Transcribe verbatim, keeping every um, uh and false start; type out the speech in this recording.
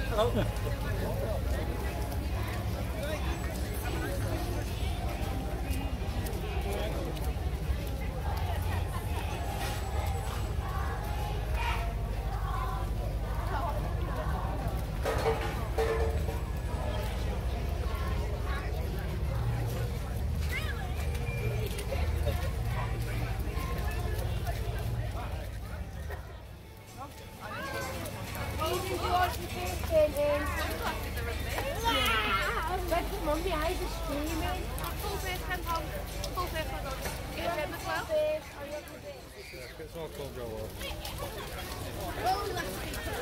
Oh. Mum behind is screaming. Full face can hold. Full face can hold. Get him as well. Yeah, it's all cold, go on.